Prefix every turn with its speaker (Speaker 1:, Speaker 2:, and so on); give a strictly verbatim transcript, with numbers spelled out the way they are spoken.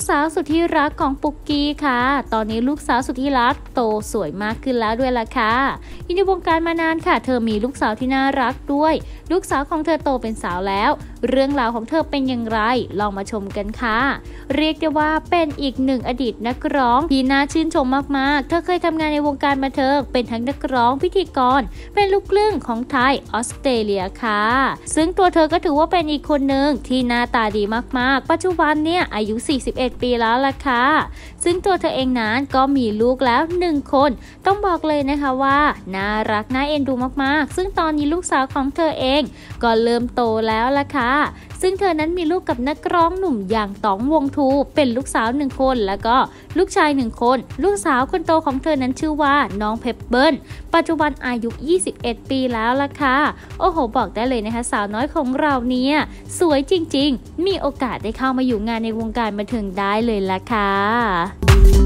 Speaker 1: สาวสุดที่รักของปุกกี้ค่ะตอนนี้ลูกสาวสุดที่รักโตสวยมากขึ้นแล้วด้วยล่ะค่ะอยู่ในวงการมานานค่ะเธอมีลูกสาวที่น่ารักด้วยลูกสาวของเธอโตเป็นสาวแล้วเรื่องราวของเธอเป็นอย่างไรลองมาชมกันค่ะเรียกได้ว่าเป็นอีกหนึ่งอดีตนักร้องที่น่าชื่นชมมากๆเธอเคยทำงานในวงการบันเทิงเป็นทั้งนักร้องพิธีกรเป็นลูกครึ่งของไทยออสเตรเลียค่ะซึ่งตัวเธอก็ถือว่าเป็นอีกคนหนึ่งที่หน้าตาดีมากๆปัจจุบันเนี่ยอายุสี่สิบเอ็ดปีแล้วล่ะค่ะซึ่งตัวเธอเองนั้นก็มีลูกแล้วหนึ่งคนต้องบอกเลยนะคะว่าน่ารักน่าเอ็นดูมากๆซึ่งตอนนี้ลูกสาวของเธอเองก็เริ่มโตแล้วล่ะค่ะซึ่งเธอนั้นมีลูกกับนักร้องหนุ่มอย่างต๋องวงทูเป็นลูกสาวหนึ่งคนแล้วก็ลูกชายหนึ่งคนลูกสาวคนโตของเธอนั้นชื่อว่าน้องเพปเปิ้ลปัจจุบันอายุยี่สิบเอ็ดปีแล้วล่ะค่ะโอ้โหบอกได้เลยนะคะสาวน้อยของเราเนี่ยสวยจริงๆมีโอกาสได้เข้ามาอยู่งานในวงการบันเทิงได้เลยล่ะค่ะ